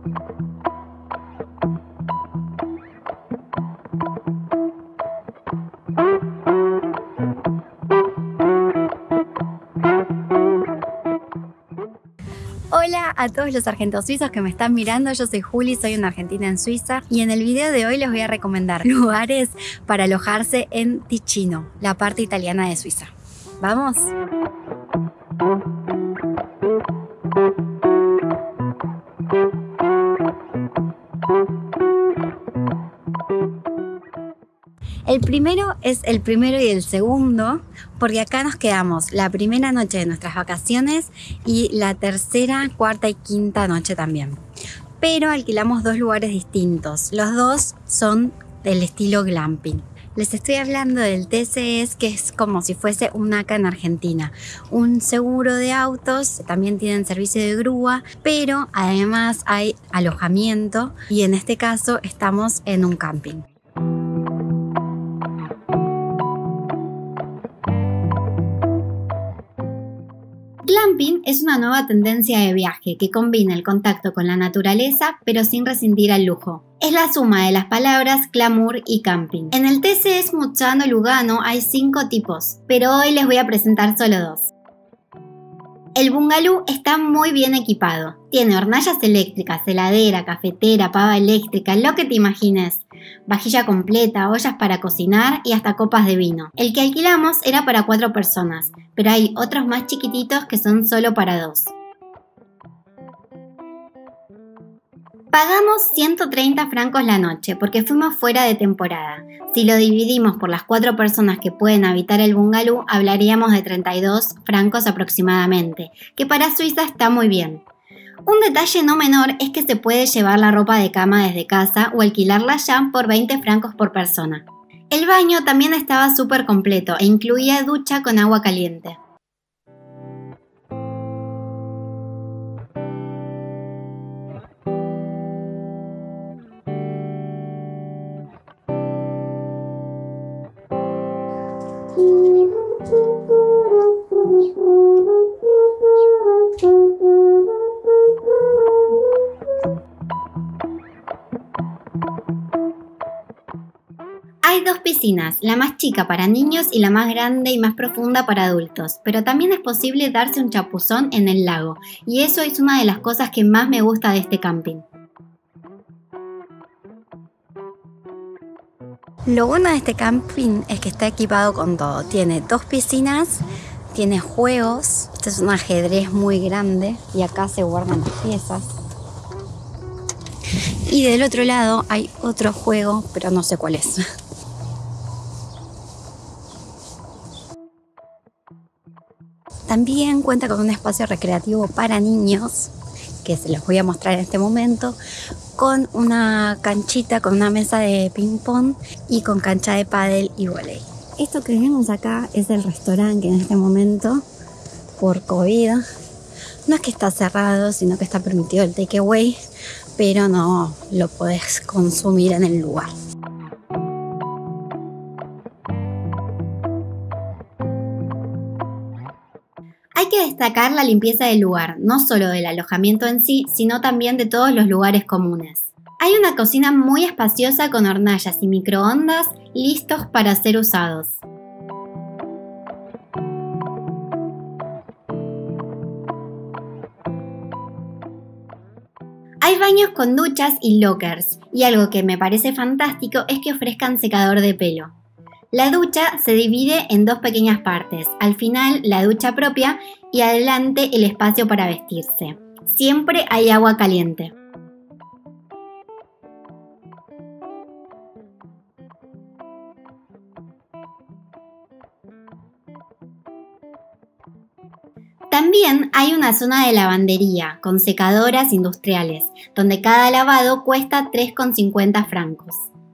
Hola a todos los argentos suizos que me están mirando, yo soy Juli, soy una argentina en Suiza y en el video de hoy les voy a recomendar lugares para alojarse en Ticino, la parte italiana de Suiza. ¿Vamos? El primero es el primero y el segundo, porque acá nos quedamos la primera noche de nuestras vacaciones y la tercera, cuarta y quinta noche también. Pero alquilamos dos lugares distintos. Los dos son del estilo glamping. Les estoy hablando del TCS, que es como si fuese un ACA en Argentina. Un seguro de autos, también tienen servicio de grúa, pero además hay alojamiento y en este caso estamos en un camping. Glamping es una nueva tendencia de viaje que combina el contacto con la naturaleza pero sin rescindir al lujo. Es la suma de las palabras glamour y camping. En el TCS Muzzano Lugano hay 5 tipos, pero hoy les voy a presentar solo 2. El bungalú está muy bien equipado. Tiene hornallas eléctricas, heladera, cafetera, pava eléctrica, lo que te imagines. Vajilla completa, ollas para cocinar y hasta copas de vino. El que alquilamos era para 4 personas, pero hay otros más chiquititos que son solo para 2. Pagamos 130 francos la noche porque fuimos fuera de temporada. Si lo dividimos por las 4 personas que pueden habitar el bungalú, hablaríamos de 32 francos aproximadamente, que para Suiza está muy bien. Un detalle no menor es que se puede llevar la ropa de cama desde casa o alquilarla ya por 20 francos por persona. El baño también estaba súper completo e incluía ducha con agua caliente. Hay 2 piscinas, la más chica para niños y la más grande y más profunda para adultos, pero también es posible darse un chapuzón en el lago, y eso es una de las cosas que más me gusta de este camping. Lo bueno de este camping es que está equipado con todo. Tiene 2 piscinas, tiene juegos, este es un ajedrez muy grande y acá se guardan las piezas. Y del otro lado hay otro juego, pero no sé cuál es. También cuenta con un espacio recreativo para niños, que se los voy a mostrar en este momento, con una canchita, con una mesa de ping pong y con cancha de pádel y vóley. Esto que vemos acá es el restaurante que en este momento, por COVID, no es que está cerrado, sino que está permitido el takeaway, pero no lo podés consumir en el lugar. Hay que destacar la limpieza del lugar, no solo del alojamiento en sí, sino también de todos los lugares comunes. Hay una cocina muy espaciosa con hornallas y microondas listos para ser usados. Hay baños con duchas y lockers, y algo que me parece fantástico es que ofrezcan secador de pelo. La ducha se divide en 2 pequeñas partes, al final la ducha propia y adelante el espacio para vestirse. Siempre hay agua caliente. También hay una zona de lavandería con secadoras industriales, donde cada lavado cuesta 3,50 francos.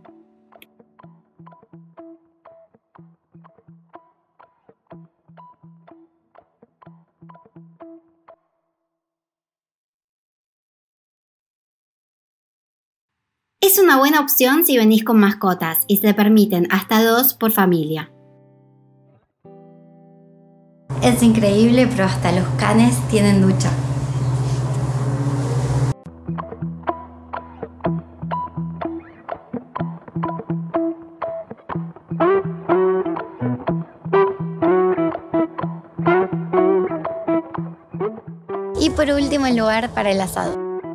Es una buena opción si venís con mascotas y se permiten hasta 2 por familia. Es increíble, pero hasta los canes tienen ducha. por último el lugar para el asado.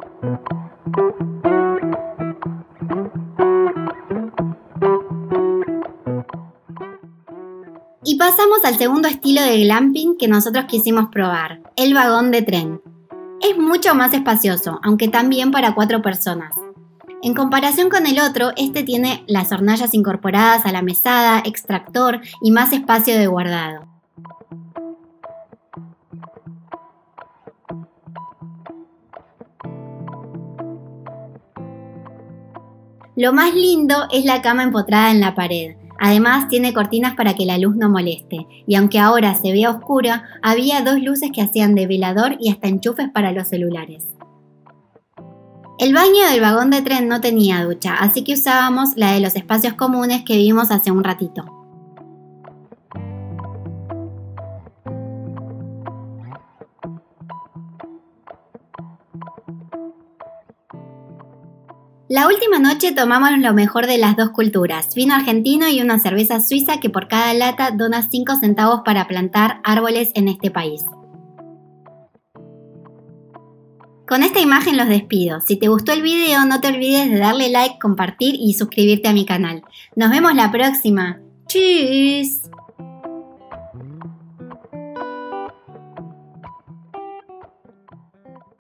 Y pasamos al segundo estilo de glamping que nosotros quisimos probar, el vagón de tren. Es mucho más espacioso, aunque también para 4 personas. En comparación con el otro, este tiene las hornallas incorporadas a la mesada, extractor y más espacio de guardado. Lo más lindo es la cama empotrada en la pared. Además tiene cortinas para que la luz no moleste, y aunque ahora se vea oscura, había 2 luces que hacían de velador y hasta enchufes para los celulares. El baño del vagón de tren no tenía ducha, así que usábamos la de los espacios comunes que vimos hace un ratito. La última noche tomamos lo mejor de las 2 culturas, vino argentino y una cerveza suiza que por cada lata dona 5 centavos para plantar árboles en este país. Con esta imagen los despido. Si te gustó el video, no te olvides de darle like, compartir y suscribirte a mi canal. Nos vemos la próxima. ¡Tschüss!